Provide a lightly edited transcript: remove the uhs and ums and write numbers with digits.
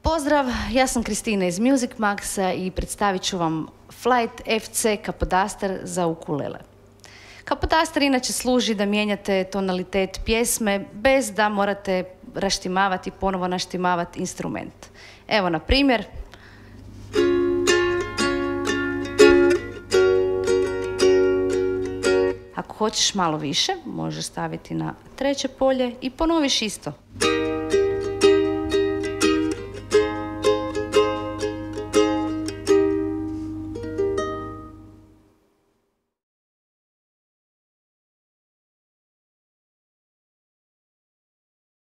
Pozdrav, ja sam Kristina iz Music Maxa i predstavit ću vam Flight FC Capodaster za ukulele. Capodaster inače služi da mijenjate tonalitet pjesme bez da morate raštimavati i ponovo naštimavati instrument. Evo, na primjer, ako hoćeš malo više, možeš staviti na treće polje i ponoviš isto.